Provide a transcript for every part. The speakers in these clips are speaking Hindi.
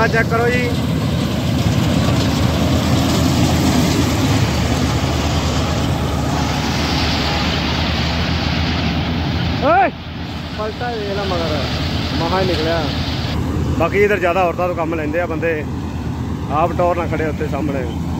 चाका चेक करो जी। पलटा वेला मगर महा ही निकलिया। बाकी इधर ज़्यादा औरतों तो काम लेंदे आ बंदे, आप टोर ना खड़े उत्ते सामने।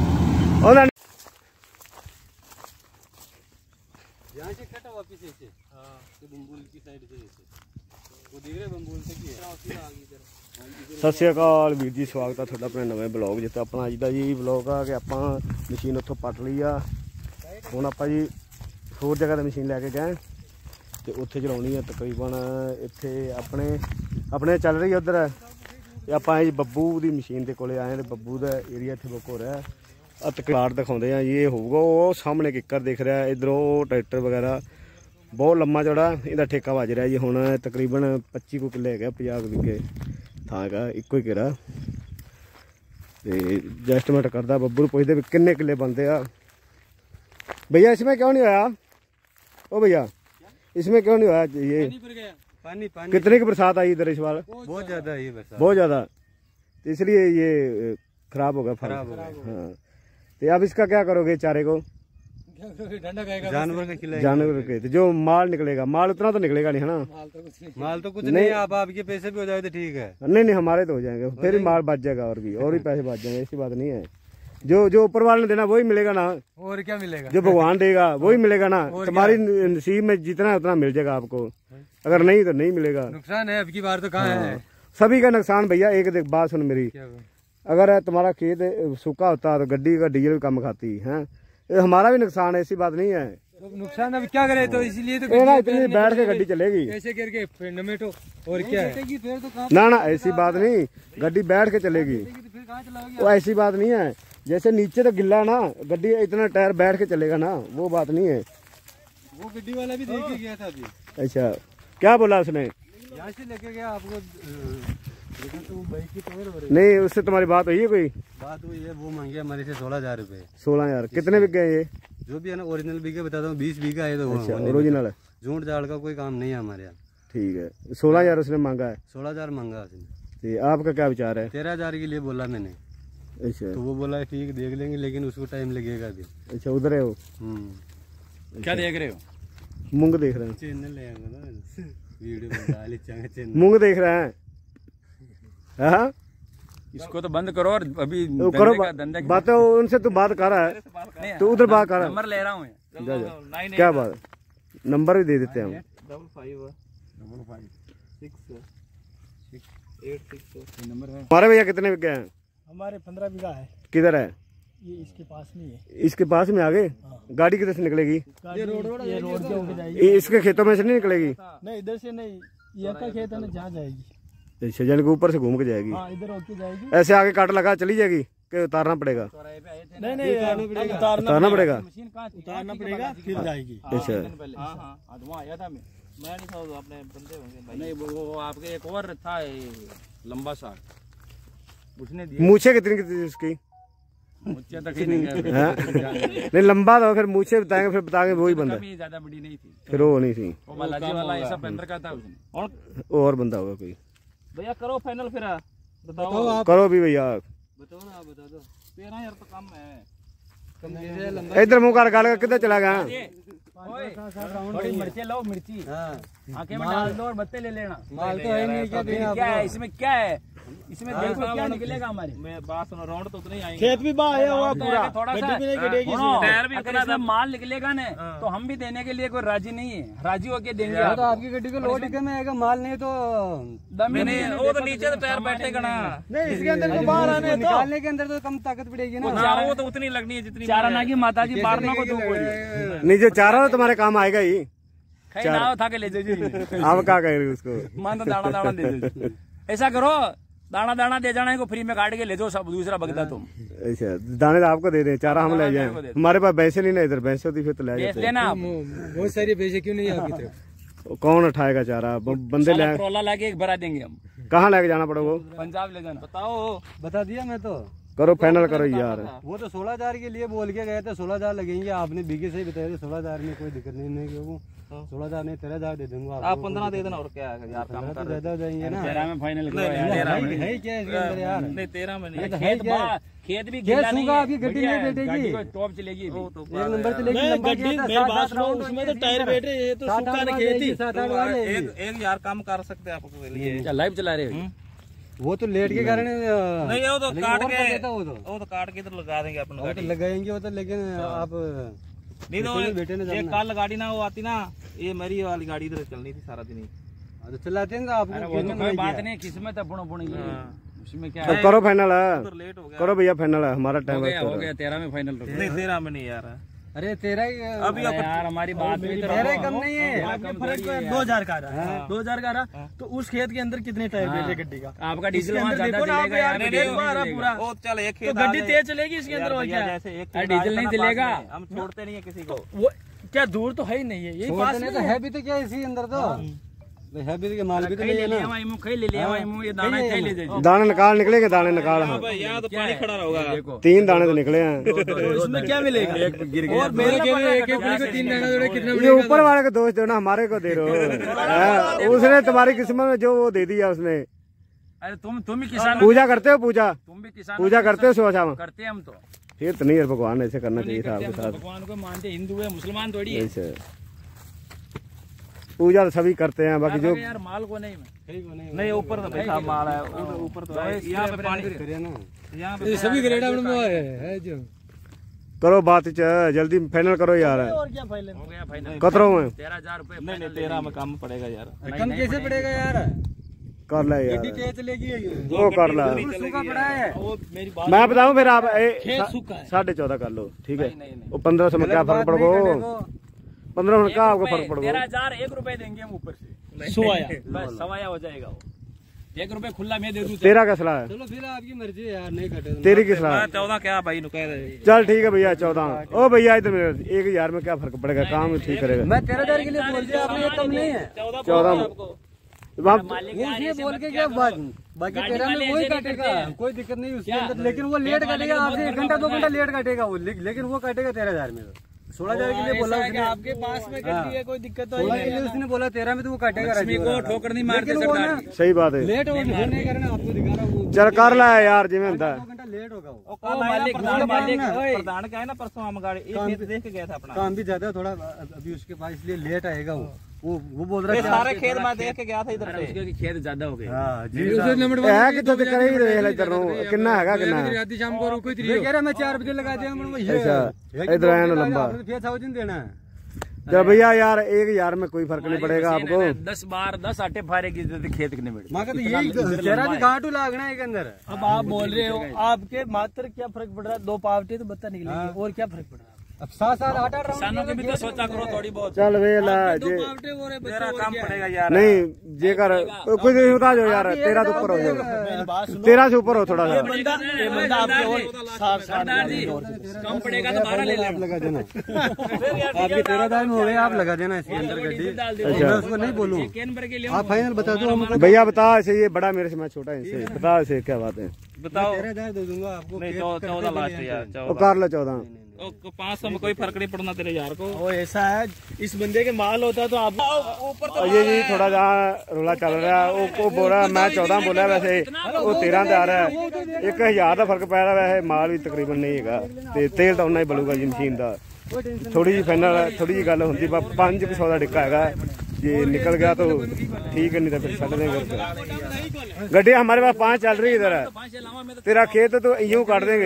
सत श्री अकाल वीर जी, स्वागत है थोड़ा अपने नवे ब्लॉग जिते अपना अज का जी ब्लॉग आ कि आप मशीन उत्थों पट ली आ। हुण आप जी होर जगह तो मशीन लैके गए तो उत्थे चलाउणी है तकरीबन इत्थे अपने अपने चल रही है उधर। आप बब्बू की मशीन के कोले आए तो बब्बू का एरिया इतने बुक हो रहा है। तकलाट दिखाते हैं ये होगा वो सामने किकर दिख रहा है, इधरों ट्रैक्टर वगैरह बहुत लम्मा चौड़ा इहदा ठेका वज रहा जी। हुण तकरीबन 25 को किले है, 50 बीघे थां है, इको ही किरा। तो एडजस्टमेंट करता बब्बू पुछते भी किन्ने किले बनते आ भैया, इसमें क्यों नहीं होया ओ भैया, इसमें क्यों नहीं होया ये पानी कितनी की बरसात आई इधर इस बार? बहुत ज्यादा है बरसात, बहुत ज्यादा, तो इसलिए ये खराब हो गया फल। हाँ, तो अब इसका क्या करोगे चारे को? जानवर के खिलाएंगे, जानवर के। तो जो माल निकलेगा, माल उतना तो निकलेगा नहीं है ना? माल तो कुछ नहीं, आप आपके पैसे भी हो जाए तो ठीक है। नहीं नहीं, हमारे तो हो जाएंगे, फिर माल बच जाएगा और भी पैसे बच जाएंगे, ऐसी बात नहीं है। जो ऊपर वाले ने देना वही मिलेगा ना, और क्या मिलेगा? जो भगवान देगा वही मिलेगा ना। तुम्हारी नसीब में जितना है उतना मिल जाएगा आपको, अगर नहीं तो नहीं मिलेगा। नुकसान है अब की बार तो कहाँ है, सभी का नुकसान भैया। एक देख बात सुन मेरी, अगर तुम्हारा खेत सूखा होता तो गड्डी का डीजल कम खाती है, हमारा भी नुकसान है, ऐसी बात नहीं है। नुकसान अब क्या करे, तो इसीलिए तो ना इतनी बैठ के गड्डी चलेगी ऐसे करके नमेटो, और क्या है ना ना, ऐसी बात नहीं, गड्डी बैठ के चलेगी, वो ऐसी बात नहीं है। जैसे नीचे तो गिल्ला ना, गड्डी इतना टायर बैठ के चलेगा ना, वो बात नहीं है। वो गड्डी वाला भी देख के गया था अभी। अच्छा, क्या बोला उसने? यहाँ से लेके गया आपको नहीं, उससे तुम्हारी बात हुई है? कोई बात हुई है, वो मांगे हमारे से 16,000 रुपए। 16,000 कितने बीघे हैं ये? जो भी है ना ओरिजिनल बीघे बताता हूँ, 20 बीघा है। तो अच्छा, ओरिजिनल है, झूठ झाड़ का कोई काम नहीं है हमारे यहाँ। ठीक है, 16,000 उसने मांगा है। 16,000 मांगा उसने। आपका क्या विचार है? 13,000 के लिए बोला मैंने। अच्छा, तो वो बोला ठीक देख लेंगे, लेकिन उसको टाइम लगेगा अभी। अच्छा, उधर है वो। क्या देख रहे हो? मूंग देख रहे हैं, मूंग देख रहे हैं। हाँ, इसको तो बंद करो और अभी करो बात, उनसे तू बात कर रहा है, तो उधर बात कर रहा है। नंबर ले रहा हूँ, क्या बात, नंबर भी दे देते हैं हम। 5556 हमारे भैया कितने बीघे हैं? हमारे 15 बीघा है। किधर है ये? इसके पास में है। इसके पास में आगे? हाँ। गाड़ी किधर से निकलेगी? ये रोड से होके जाएगी। इसके खेतों में से नहीं निकलेगी? नहीं, इधर से नहीं, ये का खेत है ना, जहाँ जाएगी। अच्छा, यानी कि ऊपर से घूम के जाएगी। हाँ, इधर होके जाएगी। ऐसे आगे काट लगा चली जाएगी कि उतारना पड़ेगा? नहीं नहीं, उतारना पड़ेगा, उतारना पड़ेगा फिर जाएगी। अच्छा, मैं नहीं था, अपने बंदे होंगे नहीं, वो आपके एक और था लंबा सा, उसने मूछे कितनी थी उसकी? मूछे तक ही नहीं, लंबा था, फिर मूछे बताएंगे, फिर बताएंगे वही बंदा। ज्यादा बड़ी नहीं थी, फिर वो नहीं थी, वो बालाजी वाला ऐसा पेंटर का था उसने। और बंदा होगा कोई? भैया करो फाइनल, फिर बताओ आप, करो भी भैया, बताओ ना, आप बता दो। 13,000 तो कम है। इधर मुँह कर गाल किधर चला गया? थोड़ी मिर्ची लो, मिर्ची आंखें में डाल दो और बत्ते ले लेना। माल तो है नहीं, क्या है इसमें, क्या है इसमें? देखो क्या निकलेगा हमारे। मैं बात सुनो, राउंड तो उतना ही आएंगे, खेत भी बाहर हुआ पूरा, थोड़ा सा टायर भी उतना सा माल निकलेगा ना, तो हम भी देने के लिए कोई राजी नहीं है, राजी होके देंगे। तो आपकी गड्डी को लोड में आएगा, माल नहीं तो दम ही नहीं, वो तो नीचे तो टायर बैठेगा ना। नहीं, इसके अंदर तो बाहर आने, निकालने के अंदर तो कम ताकत पड़ेगी ना, वो तो उतनी लगनी है जितनी चारा ना की माता जी मारना को नहीं, जो चारा तुम्हारे काम आएगा ही, था के ले जाइए। आप क्या कह रहे हो उसको? मान तो दाना दाना दे दो, ऐसा करो, दाना दाना दे जाना को फ्री में काट के ले जाओ, सब दूसरा बगदा तुम। अच्छा, दाने तो आपको दे दें, चारा हम ले जाएं। हमारे पास भैंसे नहीं ना, इधर भैंसे होती फिर तो ले जाते लेना। बहुत सारी भैंसे क्यों नहीं आपकी तरफ? कौन उठाएगा चारा? बंदे ले, लाके एक भरा देंगे हम। कहाँ लेके जाना पड़ेगा? पंजाब ले जाना। बताओ, बता दिया मैं तो। करो फाइनल करो यार। वो तो 16,000 के लिए बोल के गए थे, 16,000 लगेंगे। आपने बीघे से ही बताया था 16,000 में कोई दिक्कत नहीं क्यों 16,000 नहीं 13,000 दे दूंगा आप 15 दे देना और क्या है यार, काम कर ज्यादा हो जाएंगे ना। 13 में फाइनल करो यार। है क्या इसके अंदर यार? नहीं 13 में नहीं, खेत भी खेत सूखा, आपकी गड्डी नहीं बैठेगी, टॉप चलेगी, वो तो एक नंबर चलेगी। उसमें तो टायर बैठे, ये तो सूखा नहीं खेती। एक यार काम कर सकते हैं आपके लिए। लाइव चला रहे हो? वो तो लेट के कारण नहीं, वो तो काट के वो तो काट के इधर लगा देंगे अपन तो गाड़ी। लगाएंगे वो तो, लेकिन आप नहीं तो बेटे ने ये कल गाड़ी ना वो आती ना, ये मेरी वाली गाड़ी इधर चलनी थी सारा दिन ही। तो चलाते हैं आपको वो तो कोई बात नहीं, किस्मत अपनी उसमें क्या तो करो फाइनल, लेट हो गया। करो भैया फाइनल, हमारा टाइम हो गया 13 में फाइनल करो। नहीं 13 में नहीं यार। अरे 13 अभी यार हमारी बात भी 13 कम नहीं है। 2000 का रहा, 2000 का रहा तो उस खेत के अंदर कितने टायर बैठे गड्डी का? आपका डीजल वहाँ ज्यादा चलेगा यार। पूरा वो चल एक खेत गड्डी तेज चलेगी इसके अंदर और क्या? जैसे एक डीजल नहीं चलेगा, हम छोड़ते नहीं है किसी को। वो क्या दूर तो है ही नहीं है, यही पास में है भी तो क्या इसी अंदर तो है भी तो माल भी तो नहीं है ना। दाने निकाल निकलेंगे, दाने निकाल। हाँ यहाँ तो पानी खड़ा होगा। 3 दाने तो निकले हैं। उसमें क्या मिलेगा? और मेरे एक को 3 दाना जोड़े कितना? ये ऊपर वाले को दोष दो ना, हमारे को दे रहे हो। उसने तुम्हारी किस्मत में जो वो दे दिया उसने। अरे तुम ही किसान पूजा करते हो? पूजा तुम भी किसान पूजा करते हो? सुबह शाम करते हैं हम तो। फिर तो नहीं यार, भगवान ऐसे करना चाहिए था आपके साथ। भगवान को मानते हिंदू है, मुसलमान थोड़ी है। ऐसे पूजा तो सभी करते हैं, बाकी जो यार माल को नहीं नहीं ऊपर तो भाई साहब माल है, ऊपर तो यहाँ पे पानी यहाँ पे सभी ग्रेड में है जो। करो बात जल्दी फाइनल करो यार। और क्या फाइनल हो गया फाइनल। कतरों में 13,000 रुपए। नहीं 13 में कम पड़ेगा यार। कम कैसे पड़ेगा यार? कर ले यार, तेज चलेगी वो कर ला। सूखा पड़ा है। वो मेरी बात मैं बताऊं फिर आप 14.5 कर लो, ठीक है? वो 1500 में क्या फर्क पड़ेगा? 1500 में क्या आपको फर्क पड़ेगा? 13,000 1 रुपए देंगे हम ऊपर से, सुवाया बस सवाया हो जाएगा वो। 1 रुपए खुला मैं दे दूं। तेरा क्या सलाह है? चलो फिर आपकी मर्जी है यार, नहीं कटे तेरी की सलाह है? 14 क्या भाई नु कह रहे। चल ठीक है भैया 14। ओ भैया इधर 1,000 में क्या फर्क पड़ेगा? काम ठीक करेगा। मैं 13,000 के लिए बोल दिया आपने, ये कम नहीं है। 14 में ये बोल के क्या बाकी 13 में वही काटेगा, कोई दिक्कत नहीं उसके अंदर। लेकिन वो लेट काटेगा आपसे, 1 घंटा 2 घंटा लेट काटेगा वो, लेकिन वो काटेगा 13,000 में। 16,000 के लिए बोला उसने, आपके पास में गड्डी है, कोई दिक्कत तो 16 के लिए उसने बोला 13 में, तो वो काटेगा। को ठोकर नहीं मारते लेकिन वो ना सही बात है। लेट होने के कारण आपको दिखा रहा हूँ। चल कर ला यार जिम्मे होता है। 2 घंटा लेट होगा वो। प्रधान का है ना, परसों हम गाड़ी एक देख के गया था अपना। काम भी ज्यादा थोड़ा अभी उसके पास, इसलिए लेट आएगा वो बोल रहा है सारे खेत में देख के गया था इधर से। उसके खेत ज्यादा हो गए। हाँ जी है कितना तो करे ही रहे इधर नो कितना हैगा कितना रात शाम को कोई कह रहा मैं 4 बजे लगा दिया। अच्छा इधर आया ना लंबा। फिर 1000 देना है। चल भैया यार 1,000 में कोई फर्क नहीं पड़ेगा आपको। 10 आटे फारे की खेत कितने मिले? माँ का तो यही जरा भी घाटू लागना है के अंदर। अब आप बोल रहे हो आपके मात्र क्या फर्क पड़ रहा है? 2 पावटे तो बत्ता निकलेंगे, और क्या फर्क पड़ रहा है? अब 7-7 8 किसानों के भी तो सोचा करो थोड़ी बहुत। चल वेला जे तेरा काम पड़ेगा यार। नहीं जे कर कुछ नहीं बता जो यार 13 से ऊपर हो जाएगा। 13 से ऊपर हो थोड़ा सा। बंदा आपके और 60 कम पड़ेगा तो 12 ले आप लगा देना। आपके 13,000 में हो गए, आप लगा देना इसके अंदर गड्डी। मैं उसको नहीं बोलूँ, आप फाइनल बता दो हमको। भैया बता ऐसे, ये बड़ा मेरे से मैं छोटा है इनसे, बता ऐसे क्या बात है? बताओ। 13,000 दे दूंगा आपको। नहीं 14 लास्ट यार। वो कर लो 14। 500 में कोई फर्क नहीं पड़ना तेरे यार को। वो ऐसा है, इस बंदे के माल होता तो आप ऊपर तो ये जी थोड़ा जहाँ रोला चल रहा है वो बोल रहा है मैं 14 बोला, वैसे वो 13 ਤੇ ਆ ਰਿਹਾ है। 1,000 ਦਾ फर्क पै रहा वैसे माल भी तकरीबन नहीं हैगा ਤੇ तेल ਤਾਂ ਉਨਾ ਹੀ ਬਲੂਗਾ ਜੀ मशीन ਦਾ। थोड़ी जी फाइनल थोड़ी जी गल होंगी 500 ਦਾ डिक्का हैगा, जे निकल गया तो ठीक है, नहीं तो फिर छड़ देंगे। गड्डी हमारे पास 5 चल रही इधर है, तेरा खेत तो यूं काट देंगे।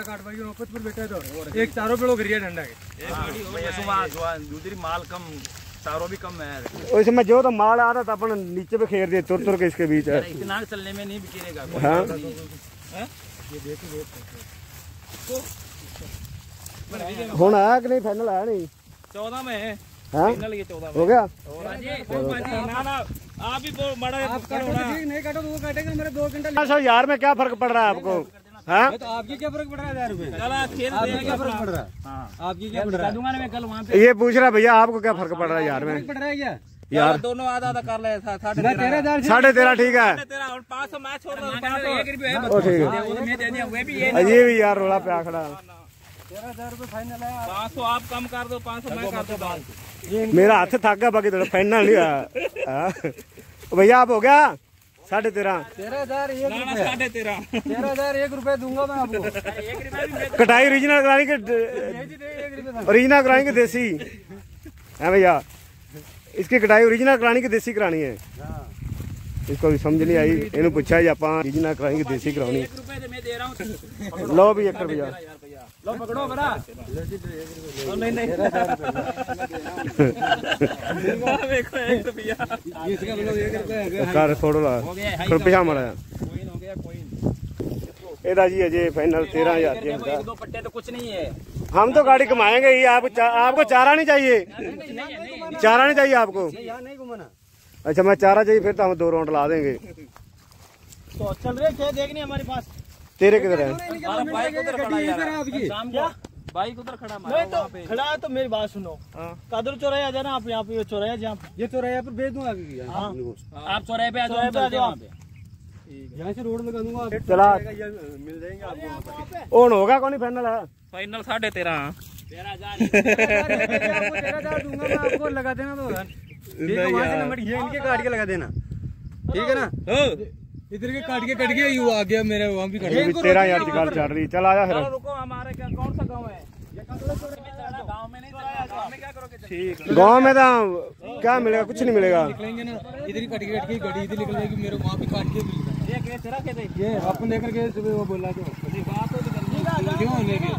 एक चारों पेड़ों गिरिया डंडा दूसरी माल कम, तारों भी कम है। उसमें जो तो माल आ रहा था अपन नीचे पे खेर दिए तुर के इसके बीच है। इतना चलने में नहीं बिकेगा। हाँ होना है कि नहीं? फाइनल है नहीं? 14 में है। हाँ फाइनल ये 14 हो गया। ना ना आप भी बड़ा नहीं काटो तो वो काटेगा मेरे 2 घंटे। 500,000 में क्या फर्क पड़ रहा है आपको? हाँ तो आपकी क्या फर्क पड़ रहा है? 1000 रुपए चला खेत आपकी क्या फर्क पड़ रहा है? आपकी क्या पड़ रहा है? दूंगा ना मैं कल वहाँ पे। ये पूछ रहा भैया आपको क्या फर्क पड़ रहा है यार में? पड़ रहा है क्या? यार दोनों आधा आधा कर ले 13,500 13,500 ठीक है। 500 मैं छोड़ रहा हूँ। ओ ठीक है, ये भी यार रोला पे खड़ा। 13,000 रुपये फाइनल है। 500 आप कम कर दो, 500 मैं कर दो। मेरा हाथ थक गया, बाकी थोड़ा फाइनल नहीं हुआ। भैया आप हो गया 13,500। 13,001 रुपये दूंगा मैं आपको। कटाई ओरिजिनल करानी के ओरिजिनल करानी के देसी है भैया? इसकी कटाई ओरिजिनल करानी की देसी करानी है? इसको भी समझ नहीं आई, इन्हें पूछा जी आप ओरिजिनल करानी की देसी करानी। लो भी 1 रुपया लो पकड़ो बड़ा। नहीं नहीं देखो 1 रुपया कर थोड़ा रुपया माड़ा एदा जी अजय फाइनल 13,000 जी। 1-2 पट्टे तो कुछ नहीं है। हम तो गाड़ी कमाएंगे ही। आपको चारा नहीं चाहिए? चारा नहीं चाहिए आपको? नहीं घुमाना। अच्छा मैं चारा चाहिए, फिर तो हम 2 राउंड ला देंगे। तो चल रहे क्या देखने हमारे पास? तेरे किधर है? बाइक उधर खड़ा है यार। बाइक उधर खड़ा नहीं तो खड़ा है तो मेरी बात सुनो। कादर चौराहे आ जाना आप, यहाँ पे चौराहे जहाँ पे ये चौराहे पर भेज दूंगा आगे। आप चौराहे पे आ जाओ। यहाँ से रोड लगा दूंगा। चला मिल जाएंगे आपको। ओन होगा कौन फाइनल है? फाइनल 13,500। 13,000 दूंगा मैं आपको। लगा देना तो वहाँ से नंबर ये इनके काट के लगा देना, ठीक है ना? इधर के काट के यू आ गया मेरे वहाँ भी 13,000 की कार चढ़ रही। चल आजा फिर। रुको, हमारे क्या कौन सा गाँव है? गाँव में नहीं चला, गाँव में क्या करोगे? ठीक गाँव में तो क्या मिलेगा? कुछ नहीं मिलेगा। निकलेंगे ना इधर ही कट के गाड़ी इधर निकल जाएगी, मेरे वहाँ भी काट के मिलेगा। ये आपको लेकर के सुबह वो बोला तो क्यों लेके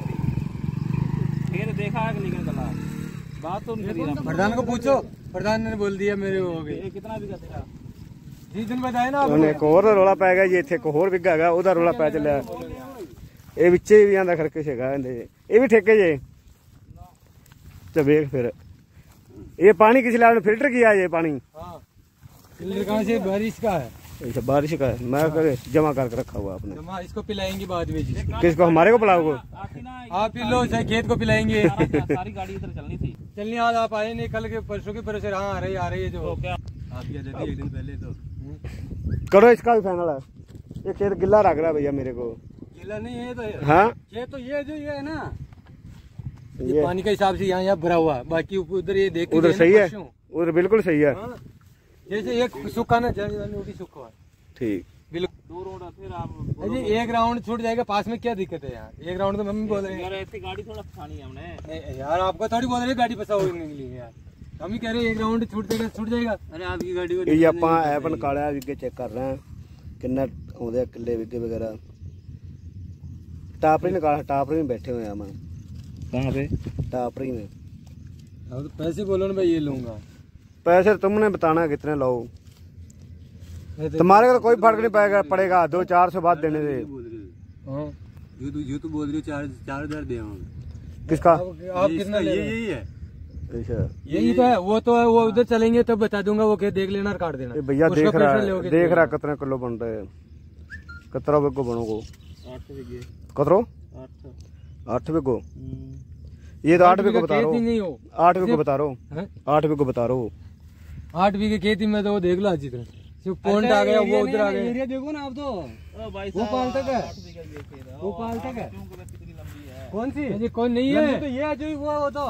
फिर देखा कि निकल चला। बात तो नहीं। प्रधान को पूछो, प्रधान ने बोल दिया मेरे हो गए। कितना बिका तेरा? जिस दिन बताए ना ਉਹਨੇ ਇੱਕ ਹੋਰ ਰੋਲਾ ਪੈ ਗਿਆ ਜੀ, ਇੱਥੇ ਇੱਕ ਹੋਰ ਵਿੱਗਾ ਹੈਗਾ, ਉਹਦਾ ਰੋਲਾ ਪੈ ਚੱਲਿਆ। ਇਹ ਵਿੱਚੇ ਵੀ ਆਂਦਾ ਖਰਕੇ ਹੈਗਾ ਇਹਦੇ। ਇਹ ਵੀ ਠੇਕੇ ਜੇ ਤੇ ਵੇਖ ਫਿਰ ये पानी किस लिए फिल्टर किया है? ये पानी कहाँ से? बारिश का है। अच्छा बारिश का है। मैं करे जमा करके रखा हुआ आपने। जमा इसको पिलाएंगे बाद में। किसको? हमारे को पिलाओगे? आप पी लो, चाहे खेत को पिलाएंगे। सारी गाड़ी इधर चलनी थी। चलनी आज आप आए नहीं, कल के परसों के परसों। हाँ आ रही है जो क्या आप ये देती एक दिन पहले तो करो इसका भी फाइनल है। ये खेत गिल्ला रख रहा है भैया मेरे को। गीला नहीं है तो हाँ ये तो ये जो ये है ना, ये पानी का हिसाब से यहाँ भरा हुआ, बाकी उधर ये देख उधर सही है, उधर बिल्कुल सही है। जैसे एक सूखा ना वो भी सूखा है। ठीक बिल्कुल। 2 रोड फिर आप जी एक राउंड छूट जाएगा, पास में क्या दिक्कत है यार? एक राउंड तो मम्मी बोल रहे हैं यार ऐसी गाड़ी थोड़ा फसानी है हमने यार। आपको थोड़ी बोल रहे हैं गाड़ी फंसाओ के लिए यार, हम ही कह रहे हैं एक राउंड छूट जाएगा। अरे आपकी गाड़ी को ये ਆਪਾਂ ਐਪ ਨਿਕਾਲਿਆ ਵਿਗੇ ਚੈੱਕ ਕਰ ਰਹੇ ਹਾਂ किन्ना आउंदे आ किले विगे वगैरह। टापरी निकाल, टापरी में बैठे हुए हैं हम। कहाँ पे? टापरी में। तो पैसे बोलो ना भाई, ये लूंगा। पैसे तुमने बताना कितने लो, तुम्हारे को तो कोई फर्क नहीं पड़ेगा। 200-400 बात देने से। जो तो बोल रही हो 4,000 दे। किसका? आप कितना? यही है। अच्छा यही तो है। वो तो है, वो उधर चलेंगे तब बता दूंगा, वो देख लेना और काट देना। भैया देख रहा कितने किलो बन रहे हैं, कितना बिगो बनोगो? 8 बिगो। ये तो 8 बिगो बता रहा हूँ। 8 बिगो बता रहा हूँ। 8 बिगो बता रहा हूँ। 8 बीघे खेती में तो वो देख लो अच्छी तरह। पॉइंट आ गया, वो उधर आ गया। एरिया देखो ना आप तो। वो पाल तक है, वो पाल तक है। कौन सी? कौन नहीं है तो ये जो वो तो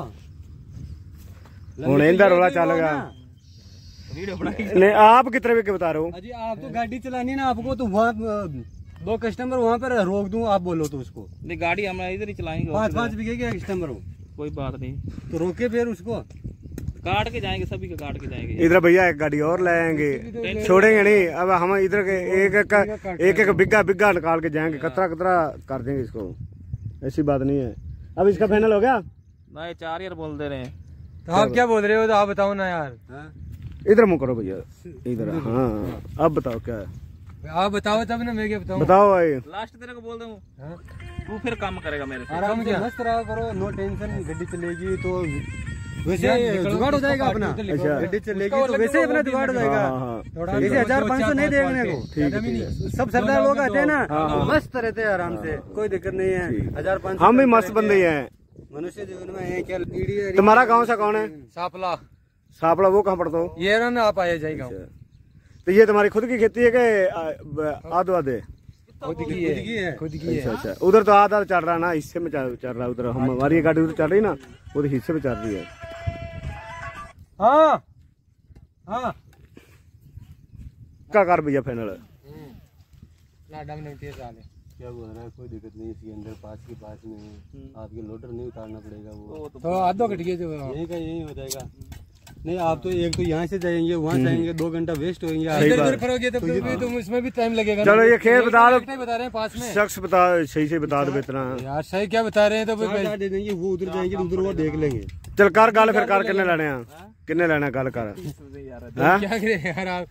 रोला चलेगा। नहीं आप कितने बिके बता रहे हो? अजी आप तो गाड़ी चलानी ना आपको, तो वहाँ 2 कस्टमर वहाँ पर रोक दूं, आप बोलो तो उसको। नहीं गाड़ी हम इधर ही चलाएंगे। 5 बीघे के कस्टमर हो, कोई बात नहीं, तो रोके फिर उसको काट के जाएंगे, सभी का काट के जाएंगे। इधर भैया एक गाड़ी और लाएंगे, छोड़ेंगे नहीं। अब हम इधर के एक बिग्गा निकाल के जाएंगे, कतरा कर देंगे इसको। ऐसी बात नहीं है। अब इसका फाइनल हो गया? नहीं 4 यार बोल दे रहे हैं। तो आप क्या बोल रहे हो? तो आप बताओ ना यार। इधर मुँह करो भैया, इधर। हाँ अब बताओ क्या है? आप बताओ तब ना मैं क्या बताऊं। बताओ भाई। लास्ट तेरे को बोल दूं, तू फिर काम करेगा मेरे से। आराम से मस्त रहा करो, नो टेंशन। गाड़ी चलेगी तो वैसे जुगाड़ हो जाएगा अपना। गाड़ी चलेगी तो वैसे अपना जुगाड़ हो जाएगा। जैसे 1,500 नहीं देखने को। सब सरदार लोग आते हैं ना, मस्त रहते हैं आराम से, कोई दिक्कत नहीं है। 1,500 हम भी मस्त बंदे हैं। मनुष्य जीवन में है क्या? तुम्हारा गाँव सा कौन है? सापला। सापड़ा वो कहाँ पड़ता हो? ये ना आप आए जाएगा। तो ये तुम्हारी खुद की खेती है कि आधो आधे? खुद की है। अच्छा। उधर तो आधा चल रहा है ना, हिस्से में चल रहा है उधर। हमारी गाड़ी उधर चल रही ना, उधर हिस्से में चल रही है। हाँ हाँ क्या कर भैया फाइनल? क्या हुआ रहा है, कोई दिक्कत नहीं इसके अंदर, पास में आपके लोडर नहीं उतारना पड़ेगा, वो तो आधो कट गया जो यही का यही हो जाएगा। नहीं आप तो एक तो यहाँ से जाएंगे वहाँ जाएंगे, 2 घंटा वेस्ट होंगे, इधर करोगे तो उसमें भी टाइम लगेगा। चलो ये खेत बता दो, बता रहे हैं पास में शख्स बता सही से बता दो इतना यार। सही क्या बता रहे हैं? तो दे देंगे, वो उधर जाएंगे उधर वो देख लेंगे। चल कर गल फिर कर, किन्ने लेने किन्ने लेना गल कर। क्या करे यार आप?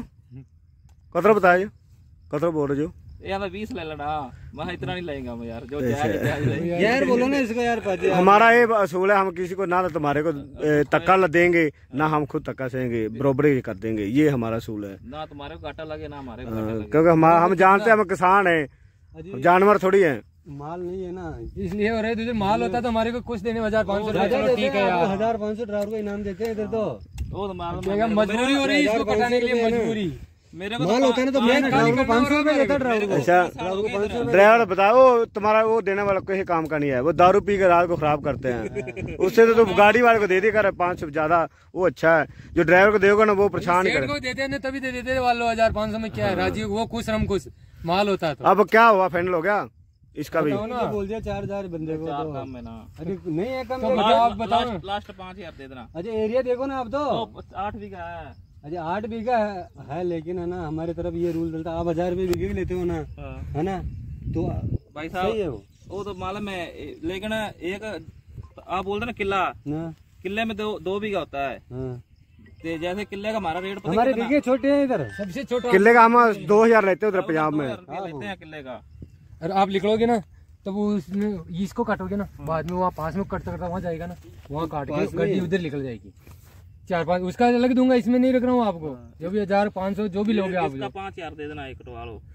कतरो बताए, कतरो बोल रहे जो यार 20 ले लेना, मैं इतना नहीं लेगा मैं यार, जो जायज यार बोलो ना इसको यार। हमारा ये असूल है, हम किसी को ना तो तुम्हारे को तक्का देंगे ना हम खुद तक्का सेंगे, बरोबरी कर देंगे, ये हमारा असूल है। ना तुम्हारे को घाटा लगे ना हमारे को, क्योंकि हम जानते हैं हम किसान है, जानवर थोड़ी है। माल नहीं है ना, इसलिए हो रहे। तुझे माल होता तो हमारे को कुछ देने 1500 ठीक है यार, 1500 ड्राइवर को इनाम देते हैं इधर। तो मजबूरी हो रही है इसको पटाने के लिए, मजबूरी। मेरे को माल होता है ना तो मैं 500 रुपए देता ड्राइवर को। अच्छा ड्राइवर बताओ, तुम्हारा वो देने वाला कोई काम का नहीं है, वो दारू पी के रात को खराब करते हैं। उससे तो गाड़ी वाले को दे दी कर 500 ज्यादा, वो अच्छा है। जो ड्राइवर को देगा ना वो परेशान करे, देते हैं तभी दे देते वालों 1500 में क्या है राजीव, वो खुश हम खुश, माल होता है। अब क्या हुआ, फाइनल हो गया इसका भी? बोल दिया 4000 बंदे को, काम में ना। अरे नहीं है कम, आप बताओ लास्ट 5000 दे देना। अच्छा एरिया देखो ना आप तो 8 बीघा है। अच्छा 8 बीघा है, लेकिन है ना हमारे तरफ ये रूल चलता है, आप 1000 रुपये बीघे लेते हो ना, है ना? तो भाई साहब वो तो मालूम है, लेकिन एक आप बोलते ना किले में 2 बीघा होता है। जैसे किले का हमारा रेट हमारे बीघे छोटे हैं, इधर सबसे छोटा किले का हम 2000 लेते हैं उधर पंजाब में लेते हैं किले का। अरे आप निकलोगे ना तब वो इसको काटोगे ना, बाद में वहाँ पास में कटता कटता वहाँ जाएगा ना, वहाँ काट के गड्डी उधर निकल जाएगी। 4-5 उसका अलग दूंगा, इसमें नहीं रख रहा हूँ आपको। जो भी 1500 जो भी लोगे आप, 5000 दे देना, एक कटवा लो।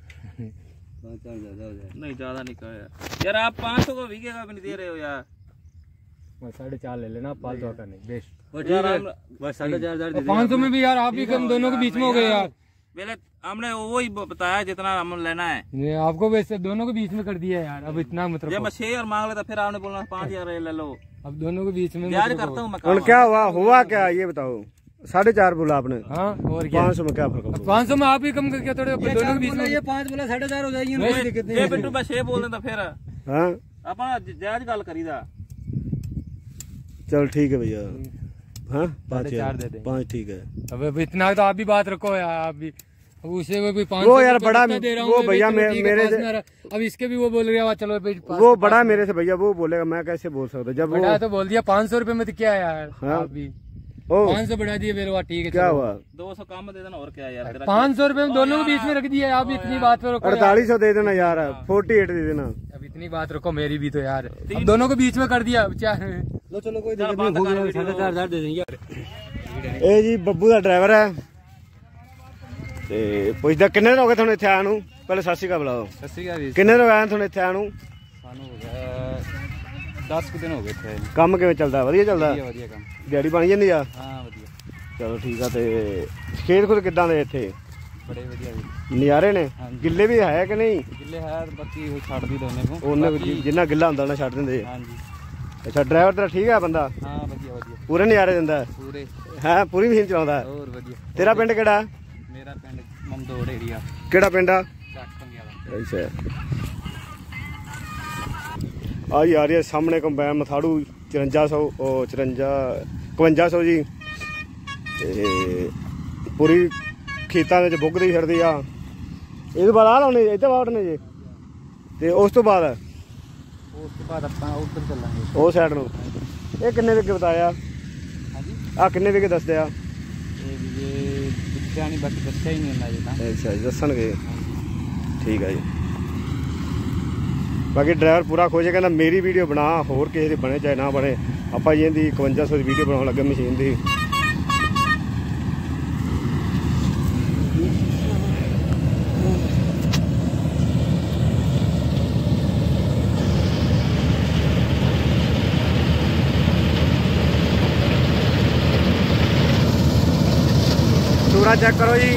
नहीं ज्यादा नहीं कहा यार, आप 500 को बीघे का भी नहीं दे रहे हो यार। 4.5 ले लेना, फालतू का नहीं, बेस्ट। 4.5 500 में भी यार आप भी कम, दोनों के बीच में हो गए यार। पहले हमने वही बताया जितना हम लेना है, आपको वैसे दोनों के बीच में कर दिया यार। अब इतना मतलब जब मैं 6000 मांग लेता फिर आपने बोलना 5000 ले लो। अब दोनों के बीच में ब्याज करता हूँ मैं। और क्या हुआ क्या ये बताओ? 4.5 बोला आपने। हाँ और क्या, 500 में क्या फर्क? 500 में आप ही कम करके थोड़े दोनों के बीच में। ये 5 बोला 4.5 हो जाएगी, कोई दिक्कत नहीं। बिट्टू मैं 6 बोल देता फिर हाँ अपना जायज गल करीदा। चल ठीक है भैया, हाँ 4.5 दे दे, 5 ठीक है। अब इतना तो आप भी बात रखो यार, आप भी उसे वो भी 500 वो यार बड़ा दे रहा हूँ वो भैया मेरे से, अब इसके भी वो बोल रहा चलो वो बड़ा मेरे से भैया, वो बोलेगा मैं कैसे बोल सकता जब वो तो बोल दिया 500 रुपए में तो क्या यार। हाँ? आप भी 500 बढ़ा दिए मेरे बात, ठीक है क्या हुआ? 200 कम दे देना और क्या यार, 500 रुपए में दोनों के बीच में रख दिया। आप इतनी बात पे रखो, 4800 दे देना यार, 48 दे देना। अब इतनी बात रखो मेरी भी तो यार, अब दोनों के बीच में कर दिया। लो चलो कोई दिक्कत नहीं, 4.5 दे देंगे। ਇਹ ਜੀ ਬੱਬੂ ਦਾ ਡਰਾਈਵਰ ਹੈ ਤੇ ਪੁੱਛਦਾ ਕਿੰਨੇ ਦਿਨ ਹੋ ਗਏ ਤੁਹਾਨੂੰ ਇੱਥੇ ਆਇਆ ਨੂੰ? ਪਹਿਲੇ ਸਤਿ ਸ਼੍ਰੀ ਅਕਾਲ ਬੁਲਾਓ। ਸਤਿ ਸ਼੍ਰੀ ਅਕਾਲ ਜੀ। ਕਿੰਨੇ ਦਿਨ ਹੋ ਗਏ ਤੁਹਾਨੂੰ ਇੱਥੇ ਆਇਆ ਨੂੰ? ਸਾਨੂੰ ਹੋ ਗਿਆ 10 ਦਿਨ ਹੋ ਗਏ ਇੱਥੇ। ਕੰਮ ਕਿਵੇਂ ਚੱਲਦਾ? ਵਧੀਆ ਚੱਲਦਾ? ਵਧੀਆ ਕੰਮ, ਦਿਹਾੜੀ ਬਣ ਜਾਂਦੀ ਆ? ਹਾਂ ਵਧੀਆ। ਚਲੋ ਠੀਕ ਆ। ਤੇ ਖੇਤ ਖੁਦ ਕਿੱਦਾਂ ਦੇ ਇੱਥੇ? ਬੜੇ ਵਧੀਆ ਜੀ, ਨਜ਼ਾਰੇ ਨੇ? ਗਿੱਲੇ ਵੀ ਹੈ ਕਿ ਨਹੀਂ? ਗਿੱਲੇ ਹੈ, ਬਾਕੀ ਉਹ ਛੱਡ ਦੀ ਦੋਨੇ ਨੂੰ, ਉਹਨੇ ਜਿੰਨਾ ਗਿੱਲਾ ਹੁੰਦਾ ਉਹਨਾਂ ਛੱਡ ਦਿੰਦੇ। ਹਾਂਜੀ। ਅੱਛਾ ਡਰਾਈਵਰ ਤੇਰਾ ਠੀਕ ਹੈ ਬੰਦਾ? ਹਾਂ ਵਧੀਆ ਵਧੀਆ, ਪੂਰੇ ਨਜ਼ਾਰੇ ਦਿੰਦਾ? ਪੂਰੇ ਹੈ ਪੂਰੀ ਮਸ਼ੀਨ ਚਲਾਉਂਦਾ? ਹੋਰ ਵਧੀਆ। ਤੇਰਾ ਪਿੰਡ ਕਿਹੜਾ? ਮੇਰਾ ਪਿੰਡ ਮੰਦੋੜ ਏਰੀਆ। ਕਿਹੜਾ ਪਿੰਡ ਆ? ਚੱਕ ਪੰਗਿਆਲਾ। ਅੱਛਾ ਆ ਜੀ ਆ ਰਹੀ ਹੈ ਸਾਹਮਣੇ ਕੰਬਾਈਨ ਮਥਾੜੂ 5400 5500 ਜੀ। ਤੇ ਪੂਰੀ ਖੇਤਾਂ ਵਿੱਚ ਬੁੱਗਦੀ ਫਿਰਦੀ ਆ। ਇਹਦੇ ਬਾਅਦ ਆ ਲਾਉਣੇ ਇੱਥੇ ਵਾੜਨੇ ਜੀ, ਤੇ ਉਸ ਤੋਂ ਬਾਅਦ ਆਪਾਂ ਉੱਧਰ ਚੱਲਾਂਗੇ ਉਹ ਸਾਈਡ ਨੂੰ। ਇਹ ਕਿੰਨੇ ਵਿਗੇ ਬਤਾਇਆ? ਹਾਂਜੀ ਆ ਕਿੰਨੇ ਵਿਗੇ ਦੱਸਦੇ ਆ? ਇਹ ਵੀ ਪੁੱਛਿਆ ਨਹੀਂ, ਬਾਕੀ ਦੱਸਿਆ ਹੀ ਨਹੀਂ ਇਹਨਾਂ ਜੀ ਤਾਂ। ਅੱਛਾ ਜੀ ਦੱਸਣਗੇ, ਠੀਕ ਹੈ ਜੀ। ਬਾਕੀ ਡਰਾਈਵਰ ਪੂਰਾ ਖੁਸ਼ ਹੈ, ਕਹਿੰਦਾ ਮੇਰੀ ਵੀਡੀਓ ਬਣਾ, ਹੋਰ ਕਿਸੇ ਦੀ ਬਣੇ ਚਾਹੇ ਨਾ ਬਣੇ, ਆਪਾਂ ਜੀ ਇਹਦੀ 5500 ਦੀ ਵੀਡੀਓ ਬਣਾਉਣ ਲੱਗੇ ਮਸ਼ੀਨ ਦੀ। ਨੂਰਾ ਚੈੱਕ ਕਰੋ ਜੀ।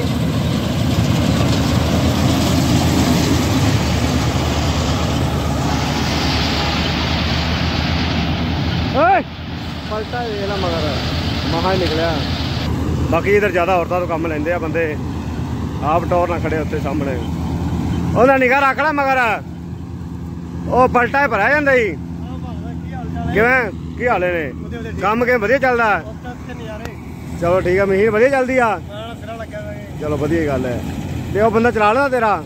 ਓਏ ਪਲਟਾ ਵੇਖ ਲਾ ਮਗਰ ਮਹਾ ਹੀ ਨਿਕਲਿਆ। ਬਾਕੀ ਇਧਰ ਜ਼ਿਆਦਾ ਔਰਤਾਂ ਤੋਂ ਕੰਮ ਲੈਂਦੇ ਆ ਬੰਦੇ, ਆਪ ਟੌਰ ਨਾ ਖੜੇ ਉੱਤੇ ਸਾਹਮਣੇ। ਉਹਦਾ ਨਿਗਾਹ ਰੱਖ ਲੈ ਮਗਰ, ਉਹ ਪਲਟਾ ਹੀ ਭਰਿਆ ਜਾਂਦਾ ਜੀ। ਕਿਵੇਂ ਕੀ ਹਾਲੇ ਨੇ? ਕੰਮ ਕਿਵੇਂ ਵਧੀਆ ਚੱਲਦਾ? ਚਲੋ ਠੀਕ ਆ, ਮਸ਼ੀਨ ਵਧੀਆ ਚੱਲਦੀ ਆ। ਚਲੋ ਵਧੀਆ ਗੱਲ ਹੈ। ਤੇ ਉਹ ਬੰਦਾ ਚਲਾ ਲੈਂਦਾ ਤੇਰਾ?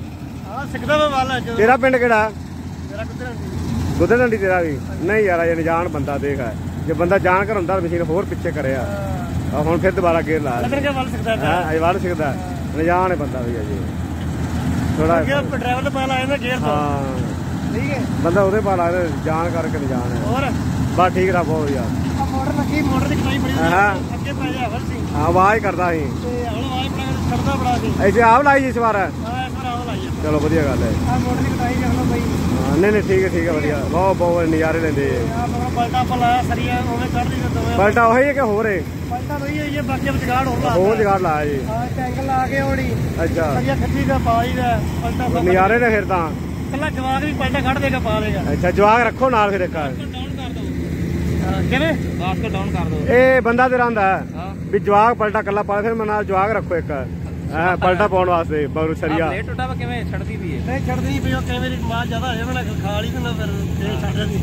ਤੇਰਾ ਪਿੰਡ ਕਿਹੜਾ? ਗੁੱਦਰ ਡੰਡੀ ਤੇਰਾ ਵੀ? ਨਹੀਂ ਯਾਰ ਇਹ ਅਣਜਾਣ ਬੰਦਾ ਦੇਖ, ਜੇ ਬੰਦਾ ਜਾਣ ਕਰ ਹੁੰਦਾ ਮਸ਼ੀਨ ਹੋਰ ਪਿੱਛੇ ਕਰਿਆ। ਹੁਣ ਫਿਰ ਦੁਬਾਰਾ ਗੇਰ ਲਾ ਵੜ ਸਕਦਾ, ਅਣਜਾਣ ਹੈ ਬੰਦਾ ਵੀ ਅਜੇ ਥੋੜਾ। ਡਰਾਈਵਰ ਪਾ ਲਾਇਆ ਗੇਰ ਹਾਂ ਠੀਕ ਹੈ, ਬੰਦਾ ਉਹਦੇ ਪਾ ਲਾ ਜਾਣ ਕਰਕੇ ਅਣਜਾਣ ਹੈ। ਹੋਰ ਬਸ ਠੀਕ ਰਹਾ ਬਹੁਤ ਯਾਰ। ਮੋਟਰ ਲੱਗੀ, ਮੋਟਰ ਦੀ ਕਟਾਈ ਬੜੀ ਅੱਗੇ ਪੈ ਜਾ ਹਰ ਸੀ। ਹਾਂ ਆਵਾਜ਼ ਕਰਦਾ ਸੀ ਤੇ ਹੁਣ ਆਵਾਜ਼ ਬੜਾ ਛੱਡਦਾ ਬੜਾ ਸੀ। ਐਸੇ ਆਪ ਲਾਈ ਜੀ ਇਸ ਵਾਰ? ਹਾਂ ਇਸ ਵਾਰ ਆਪ ਲਾਈ। ਚਲੋ ਵਧੀਆ ਗੱਲ ਹੈ। ਆ ਮੋਟਰ ਦੀ ਕਟਾਈ ਕਰ ਲਓ ਬਾਈ। ਹਾਂ ਨਹੀਂ ਠੀਕ ਹੈ ਵਧੀਆ, ਬਹੁਤ ਨਜ਼ਾਰੇ ਲੈਂਦੇ। ਆ ਪਲਟਾ ਪਲਾਇਆ ਸਰੀਆ ਉਵੇਂ ਕੱਢ ਦੀ ਦੋਵੇਂ। ਪਲਟਾ ਉਹੀ ਹੈ ਕਿ ਹੋਰ ਹੈ? ਪਲਟਾ ਉਹੀ ਹੈ, ਬਾਕੀ ਵਿਚਗਾੜ ਹੋਰ ਜਗਾੜ ਲਾਇਆ ਜੀ। ਹਾਂ ਟੈਂਕ ਲਾ ਕੇ ਹੋਣੀ। ਅੱਛਾ ਸਰੀਆ ਖੱਟੀ ਦਾ ਪਾ ਹੀ ਦਾ ਪਲਟਾ। ਨਜ਼ਾਰੇ ਨੇ ਫਿਰ ਤਾਂ। ਕੱਲਾ ਜਵਾਕ ਵੀ ਪਲਟਾ ਕੱਢ ਦੇਗਾ ਪਾ ਦੇਗਾ। ਅੱਛਾ ਜਵਾਕ ਰੱਖੋ ਨਾਲ ਫਿਰ ਇੱਕ। ਕਿਵੇਂ ਬਾਸਕਟ ਡਾਊਨ ਕਰ ਦੋ। ਇਹ ਬੰਦਾ ਤੇਰਾ ਹੁੰਦਾ ਵੀ ਜਵਾਕ ਪਲਟਾ ਕੱਲਾ ਪਾ, ਫਿਰ ਮੈਂ ਨਾਲ ਜਵਾਕ ਰੱਖੋ ਇੱਕ ਪਲਟਾ ਪਾਉਣ ਵਾਸਤੇ ਬਰੂ ਸਰੀਆ। ਪਲੇਟ ਟੁੱਟਾ ਵਾ ਕਿਵੇਂ ਛੱਡਦੀ ਪਈ ਹੈ? ਨਹੀਂ ਛੱਡਦੀ ਪਈ, ਕਈ ਵਾਰੀ ਮਾਲ ਜ਼ਿਆਦਾ ਹੋ ਜਾਵੇ ਨਾ ਖਾ ਲਈ ਨਾ ਫਿਰ ਛੱਡ ਜਾਂਦੀ।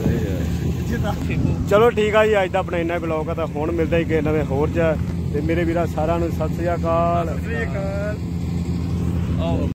ਚਲੋ ਠੀਕ ਆ ਜੀ, ਅੱਜ ਦਾ ਆਪਣਾ ਇੰਨਾ ਬਲੌਗ ਆ। ਤਾਂ ਹੁਣ ਮਿਲਦਾ ਹੀ ਕਿਸੇ ਨਵੇਂ ਹੋਰ ਚ। ਤੇ ਮੇਰੇ ਵੀਰਾਂ ਸਾਰਿਆਂ ਨੂੰ ਸਤਿ ਸ੍ਰੀ ਅਕਾਲ।